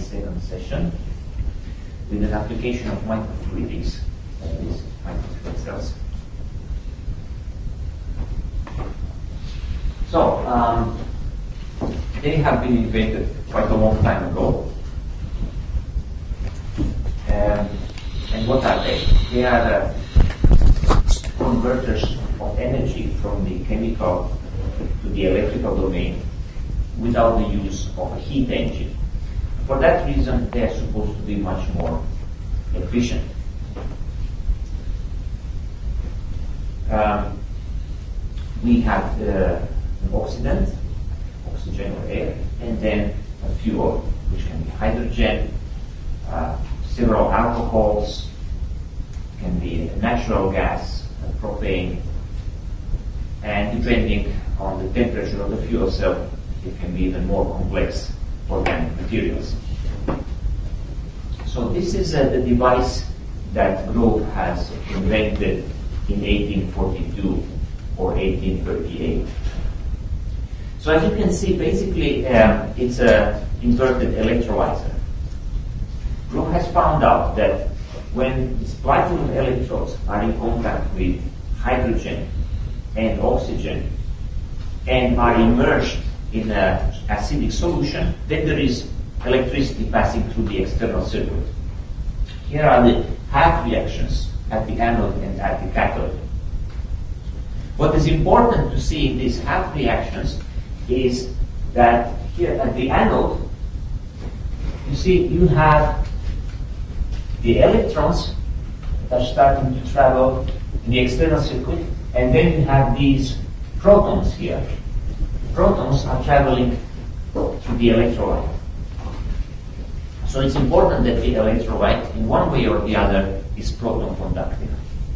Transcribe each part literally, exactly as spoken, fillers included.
second session with an application of microfluidics, that is, microfuel cells. So, um, they have been invented quite a long time ago. Um, and what are they? They are uh, converters of energy from the chemical to the electrical domain without the use of a heat engine. For that reason, they are supposed to be much more efficient. Um, we have uh, an oxidant, oxygen or air, and then a fuel, which can be hydrogen, uh, several alcohols, can be natural gas, uh, propane, and depending on the temperature of the fuel cell, it can be even more complex organic materials. So this is uh, the device that Grove has invented in eighteen forty-two or eighteen thirty-eight. So as you can see, basically um, it's an inverted electrolyzer. Grove has found out that when these platinum electrodes are in contact with hydrogen and oxygen and are immersed in an acidic solution, then there is electricity passing through the external circuit. Here are the half reactions at the anode and at the cathode. What is important to see in these half reactions is that here at the anode, you see you have the electrons that are starting to travel in the external circuit, and then you have these protons here. Protons are traveling through the electrolyte. So it's important that the electrolyte, in one way or the other, is proton conductive.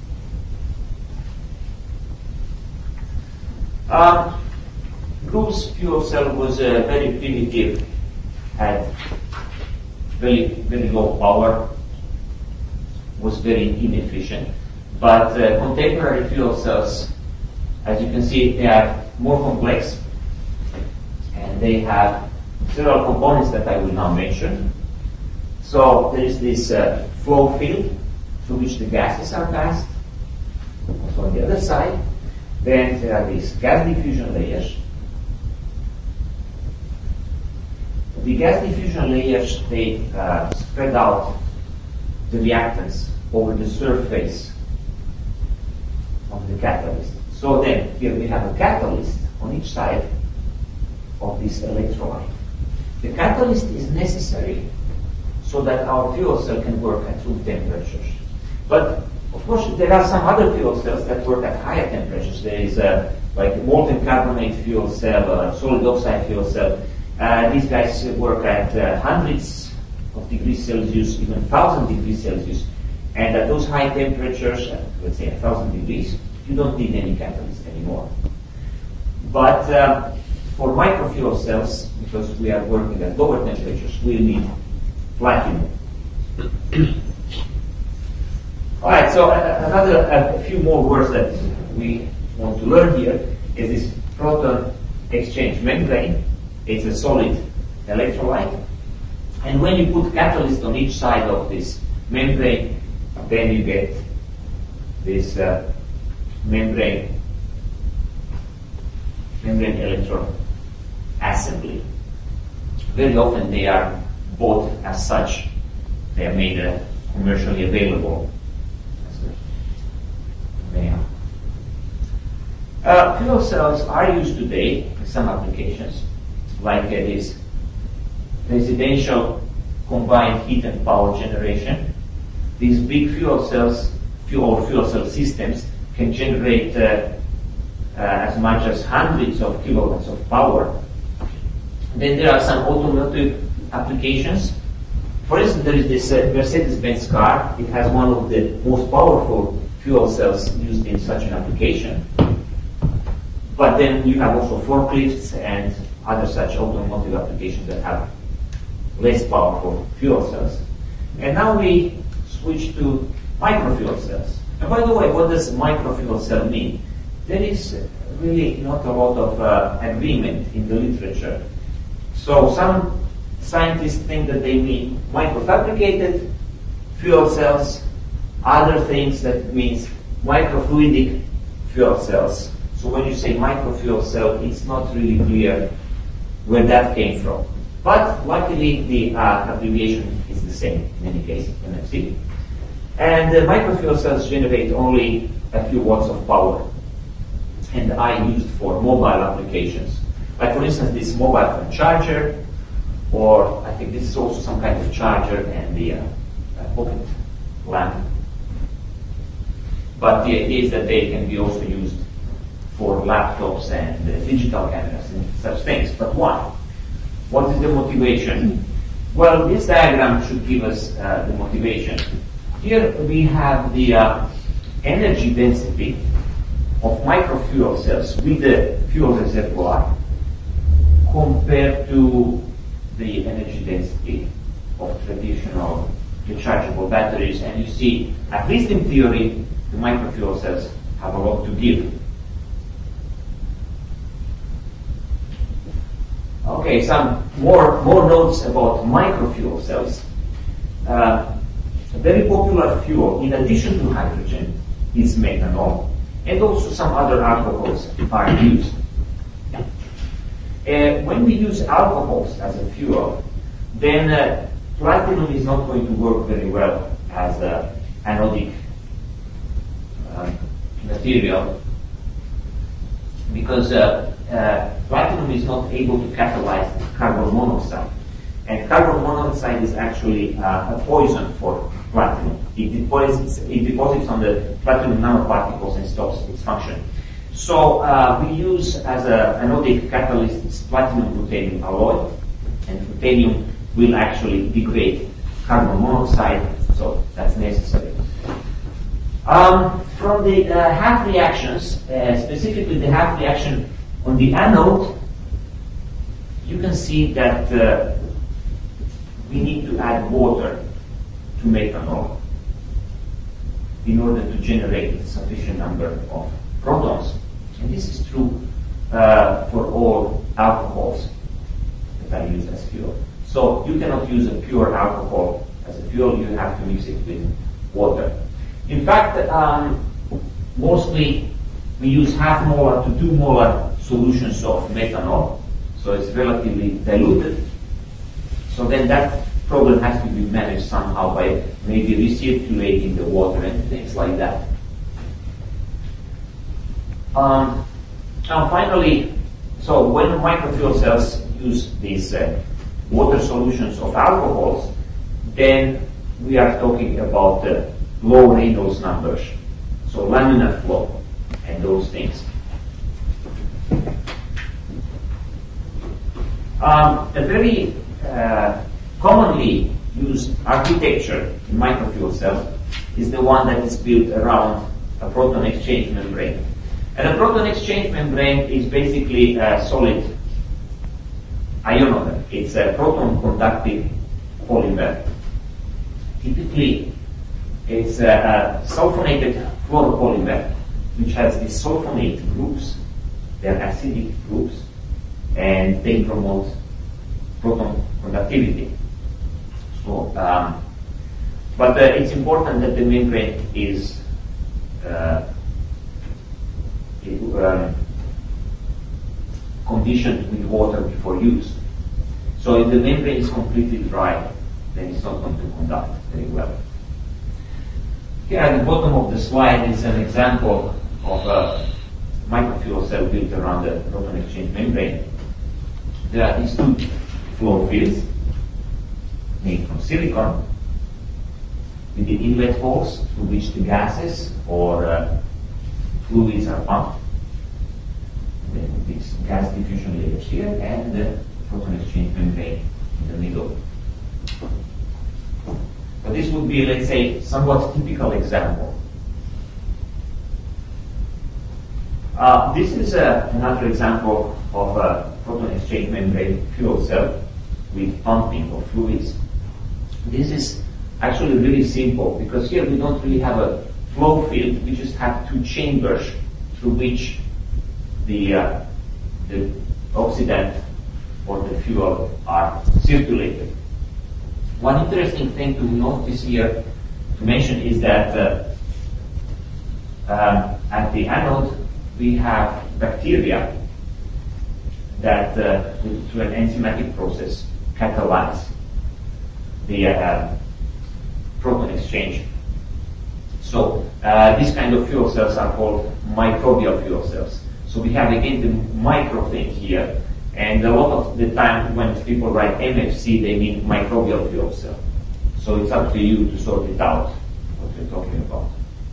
Uh, Grove's fuel cell was uh, very primitive, had very, very low power, was very inefficient. But uh, contemporary fuel cells, as you can see, they are more complex. And they have several components that I will now mention. So there is this uh, flow field through which the gases are passed. Also on the other side, then there are these gas diffusion layers. The gas diffusion layers, they uh, spread out the reactants over the surface of the catalyst. So then here we have a catalyst on each side of this electrolyte. The catalyst is necessary so that our fuel cell can work at room temperatures. But of course, there are some other fuel cells that work at higher temperatures. There is a, like a molten carbonate fuel cell, a solid oxide fuel cell. Uh, these guys work at uh, hundreds of degrees Celsius, even thousand degrees Celsius. And at those high temperatures, uh, let's say a thousand degrees, you don't need any catalyst anymore. But uh, for microfuel cells, because we are working at lower temperatures, we need platinum. All right, so uh, another a few more words that we want to learn here is this proton exchange membrane. It's a solid electrolyte, and when you put catalyst on each side of this membrane, then you get this uh, membrane membrane electron assembly. Very often they are bought as such. They are made uh, commercially available. They are. Uh, fuel cells are used today in some applications, like uh, this residential combined heat and power generation. These big fuel cells, fuel fuel cell systems, can generate uh, uh, as much as hundreds of kilowatts of power. Then there are some automotive applications. For instance, there is this uh, Mercedes-Benz car. It has one of the most powerful fuel cells used in such an application. But then you have also forklifts and other such automotive applications that have less powerful fuel cells. And now we switch to microfuel cells. And by the way, what does microfuel cell mean? There is really not a lot of uh, agreement in the literature. So some scientists think that they mean microfabricated fuel cells. Other things that means microfluidic fuel cells. So when you say microfuel cell, it's not really clear where that came from. But luckily, the uh, abbreviation is the same in any case, M F C. And the microfuel cells generate only a few watts of power, and are used for mobile applications. Like for instance, this mobile phone charger, or I think this is also some kind of charger and the uh, uh, pocket lamp. But the idea is that they can be also used for laptops and uh, digital cameras and such things. But why? What is the motivation? Well, this diagram should give us uh, the motivation. Here we have the uh, energy density of microfuel cells with the fuel reservoir compared to the energy density of traditional rechargeable batteries. And you see, at least in theory, the microfuel cells have a lot to give. Okay, some more, more notes about microfuel cells. Uh, a very popular fuel, in addition to hydrogen, is methanol, and also some other alcohols are used. Uh, when we use alcohols as a fuel, then uh, platinum is not going to work very well as an anodic uh, material, because uh, uh, platinum is not able to catalyze carbon monoxide. And carbon monoxide is actually uh, a poison for platinum. It deposits, it deposits on the platinum nanoparticles and stops its function. So uh, we use as an anodic catalyst this platinum-ruthenium alloy, and ruthenium will actually degrade carbon monoxide, so that's necessary. Um, from the uh, half reactions, uh, specifically the half reaction on the anode, you can see that uh, we need to add water to methanol in order to generate a sufficient number of protons. And this is true uh, for all alcohols that are used as fuel. So you cannot use a pure alcohol as a fuel, you have to mix it with water. In fact, um, mostly we use half molar to two molar solutions of methanol, so it's relatively diluted. So then that problem has to be managed somehow by maybe recirculating the water and things like that. Um, and finally, so when microfuel cells use these uh, water solutions of alcohols, then we are talking about uh, low Reynolds numbers, so laminar flow and those things. Um, a very uh, commonly used architecture in microfuel cells is the one that is built around a proton exchange membrane. And a proton exchange membrane is basically a solid ionomer. It's a proton conductive polymer. Typically, it's a, a sulfonated fluoropolymer which has these sulfonate groups. They're acidic groups, and they promote proton conductivity. So, um, but uh, it's important that the membrane is uh, it, um, conditioned with water before use. So if the membrane is completely dry, then it's not going to conduct very well. Here at the bottom of the slide is an example of a microfuel cell built around the proton exchange membrane. There are these two flow fields made from silicon with the inlet holes through which the gases or uh, fluids are pumped. Then this gas diffusion layers here and the proton exchange membrane in the middle. But this would be, let's say, somewhat typical example. Uh, this is uh, another example of a proton exchange membrane fuel cell with pumping of fluids. This is actually really simple because here we don't really have a flow field, we just have two chambers through which the, uh, the oxidant or the fuel are circulated. One interesting thing to notice here, to mention, is that uh, um, at the anode we have bacteria that, uh, through an enzymatic process, catalyze the uh, proton exchange. So uh, these kind of fuel cells are called microbial fuel cells. So we have again the micro thing here, and a lot of the time when people write M F C, they mean microbial fuel cell. So it's up to you to sort it out, what we're talking about.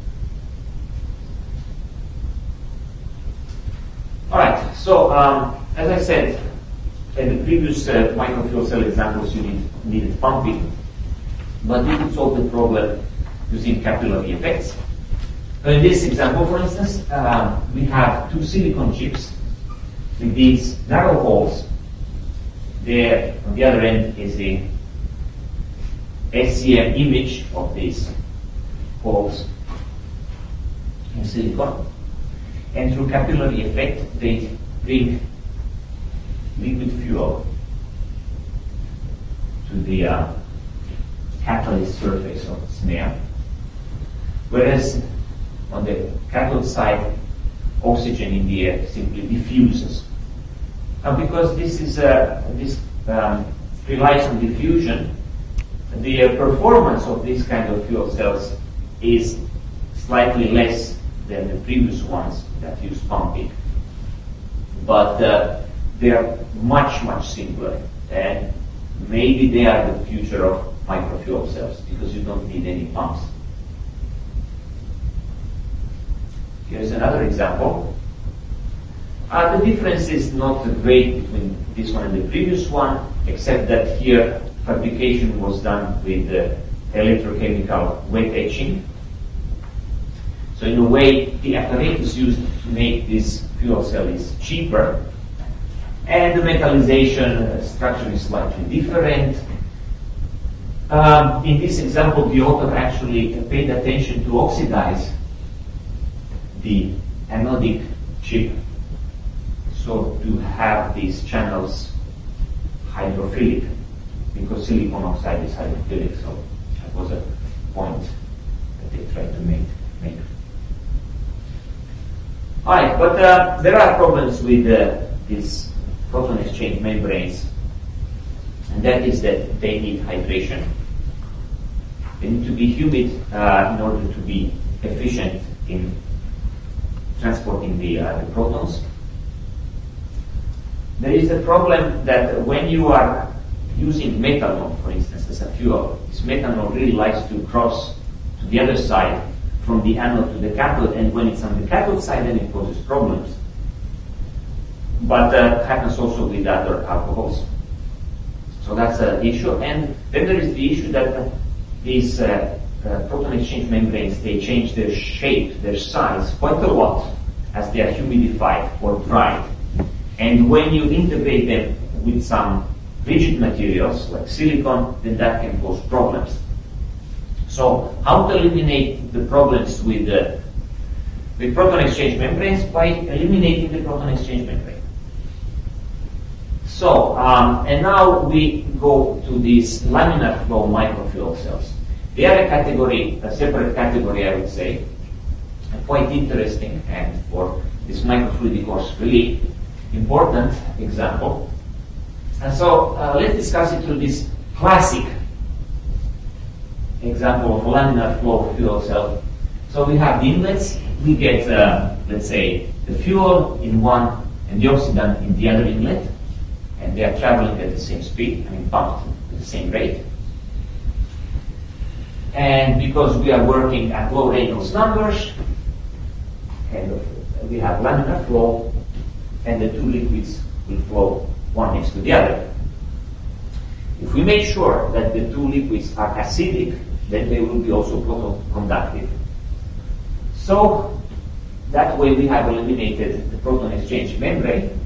All right, so um, as I said, in the previous uh, microfuel cell examples, you need, needed pumping, but we could solve the problem using capillary effects. So in this example, for instance, uh, we have two silicon chips with these narrow holes. There, on the other end, is the S C M image of these holes in silicon. And through capillary effect, they bring liquid fuel to the uh, catalyst surface of the snare. Whereas on the cathode side, oxygen in the air simply diffuses. Now, because this is uh, this um, relies on diffusion, the uh, performance of this kind of fuel cells is slightly less than the previous ones that use pumping. But uh, they are much, much simpler, and maybe they are the future of microfuel cells because you don't need any pumps. Here's another example. Uh, the difference is not great between this one and the previous one, except that here fabrication was done with uh, electrochemical wet etching. So in a way, the apparatus used to make this fuel cell is cheaper, and the metallization structure is slightly different. Um, in this example, the author actually paid attention to oxidize the anodic chip, so to have these channels hydrophilic, because silicon oxide is hydrophilic, so that was a point that they tried to make. make. Alright, but uh, there are problems with uh, these proton exchange membranes, and that is that they need hydration. They need to be humid uh, in order to be efficient in transporting the, uh, the protons. There is a problem that when you are using methanol, for instance, as a fuel, this methanol really likes to cross to the other side from the anode to the cathode, and when it's on the cathode side, then it causes problems. But that uh, happens also with other alcohols. So that's an issue. And then there is the issue that uh, these uh, uh, proton exchange membranes, they change their shape, their size quite a lot as they are humidified or dried. And when you integrate them with some rigid materials like silicon, then that can cause problems. So how to eliminate the problems with, uh, with proton exchange membranes? By eliminating the proton exchange membrane. So, um, and now we go to these laminar flow microfuel cells. They are a category, a separate category, I would say, quite interesting, and for this microfluidic course, really important example. And so uh, let's discuss it through this classic example of a laminar flow fuel cell. So we have the inlets, we get, uh, let's say, the fuel in one and the oxidant in the other inlet, and they are traveling at the same speed, I mean pumped at the same rate. And because we are working at low Reynolds numbers, and we have laminar flow, and the two liquids will flow one next to the other. If we make sure that the two liquids are acidic, then they will be also proton-conductive. So that way we have eliminated the proton exchange membrane.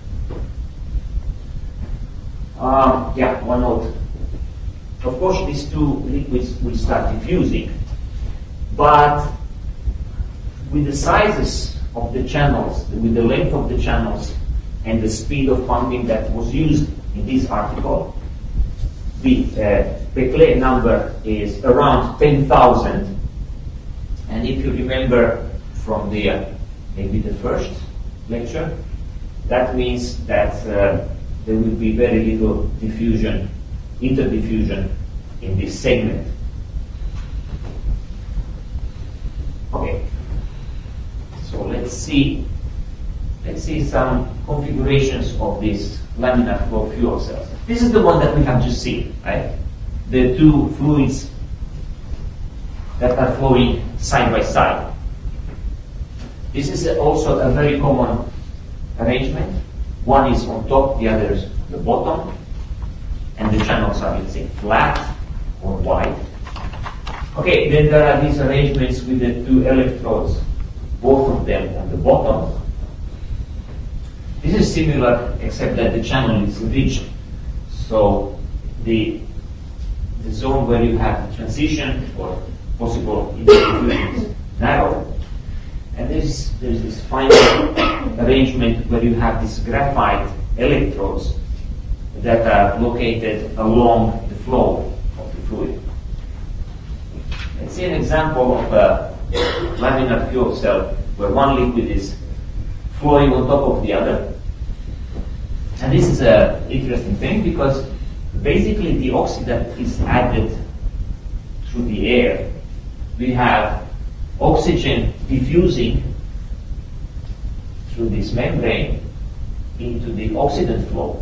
Um, yeah, one note. Of course, these two liquids will start diffusing, but with the sizes of the channels, with the length of the channels, and the speed of pumping that was used in this article. The uh, Beclet number is around ten thousand, and if you remember from the uh, maybe the first lecture, that means that uh, there will be very little diffusion, interdiffusion in this segment. Okay, so let's see. Let's see some configurations of these laminar flow fuel cells. This is the one that we have just seen, right? The two fluids that are flowing side by side. This is also a very common arrangement. One is on top, the other is on the bottom, and the channels are, let's say, flat or wide. Okay, then there are these arrangements with the two electrodes, both of them on the bottom. This is similar, except that the channel is ridged. So the, the zone where you have the transition or possible interdiffusion is narrow. And there's, there's this final arrangement where you have these graphite electrodes that are located along the flow of the fluid. Let's see an example of a laminar fuel cell where one liquid is flowing on top of the other. And this is an interesting thing because basically the oxidant is added through the air. We have oxygen diffusing through this membrane into the oxidant flow.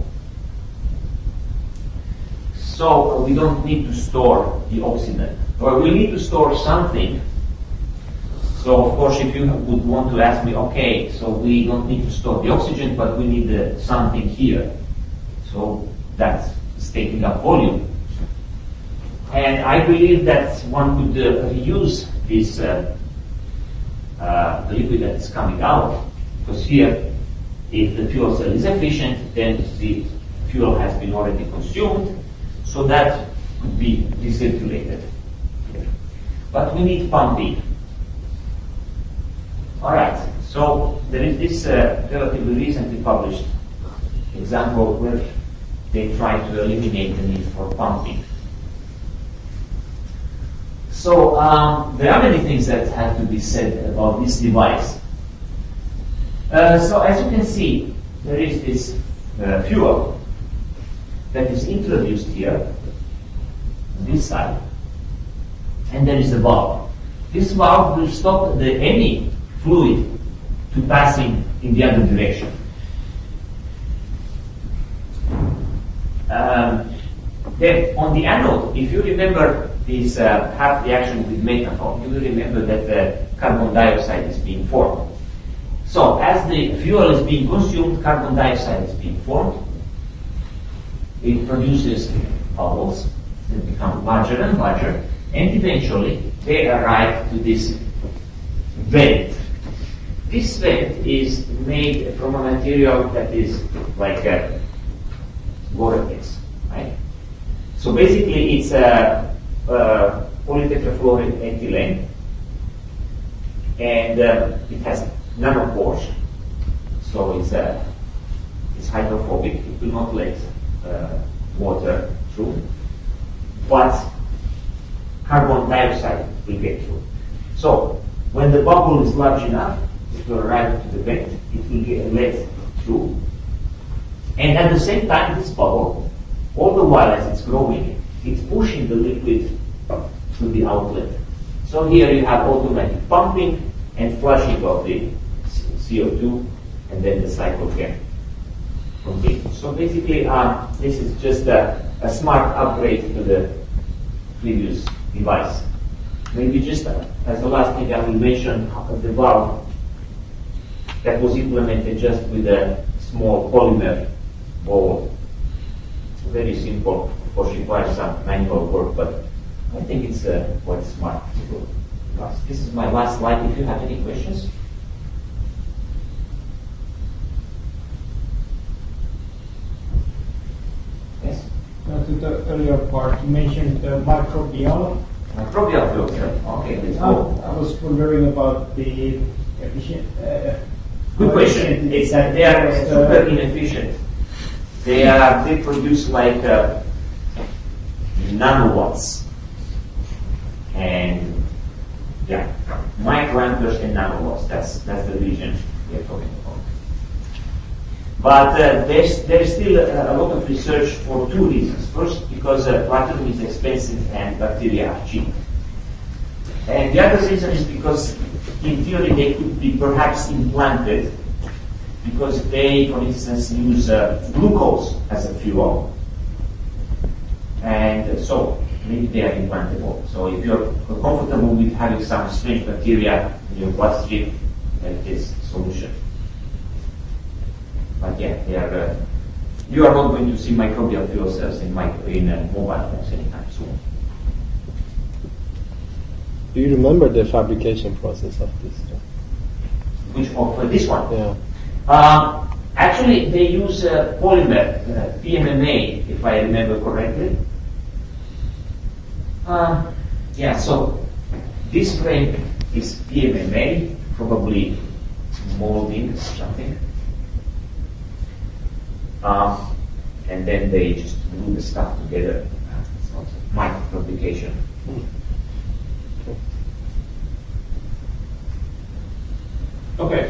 So uh, we don't need to store the oxidant, or we need to store something. So of course, if you would want to ask me, okay, so we don't need to store the oxygen, but we need uh, something here. So that's taking up volume. And I believe that one could uh, reuse this uh, uh, the liquid that is coming out, because here, if the fuel cell is efficient, then the fuel has been already consumed, so that could be recirculated. But we need pumping. All right, so there is this uh, relatively recently published example where they try to eliminate the need for pumping. So um, there are many things that have to be said about this device. Uh, so as you can see, there is this uh, fuel that is introduced here, on this side, and there is a valve. This valve will stop the, any fluid to passing in the other direction. Um, then on the anode, if you remember this uh, half reaction with methanol, you will remember that the carbon dioxide is being formed. So as the fuel is being consumed, carbon dioxide is being formed. It produces bubbles that become larger and larger, and eventually they arrive to this vent. This vent is made from a material that is like a vortex, right? So basically it's a, a polytetrafluorine ethylene, and uh, it has nanopores, so it's, uh, it's hydrophobic. It will not let uh, water through, but carbon dioxide will get through. So when the bubble is large enough, it will arrive to the vent, it will get let through, and at the same time this bubble, all the while as it's growing, it's pushing the liquid to the outlet. So here you have automatic pumping and flushing of the C O two, and then the cycle can continue. So basically, uh, this is just a, a smart upgrade to the previous device. Maybe just uh, as the last thing I will mention, the valve that was implemented just with a small polymer bowl. Very simple, of course requires some manual work, but I think it's uh, quite smart. This is my last slide. If you have any questions. Yes? Uh, to the earlier part, you mentioned the microbial. Microbial fuel cell. Okay, let's I, go. I was wondering about the efficient, uh, Good question. It's that they are super inefficient. They are they produce like uh, nanowatts, and yeah, microamperes and nanowatts. That's that's the region we are talking about. But uh, there's there's still a, a lot of research for two reasons. First, because uh, platinum is expensive and bacteria are cheap. And the other reason is because, in theory, they could be perhaps implanted because they, for instance, use uh, glucose as a fuel. And so, maybe they are implantable. So if you're comfortable with having some strange bacteria in your bloodstream, then it is a solution. But yeah, they are, uh, you are not going to see microbial fuel cells in, micro, in uh, mobile phones anytime soon. Do you remember the fabrication process of this? Which of uh, this one? Yeah. Uh, actually, they use uh, polymer, uh, P M M A, if I remember correctly. Uh, yeah, so this frame is P M M A, probably molding or something. Uh, and then they just glue the stuff together. It's not microfabrication. Okay.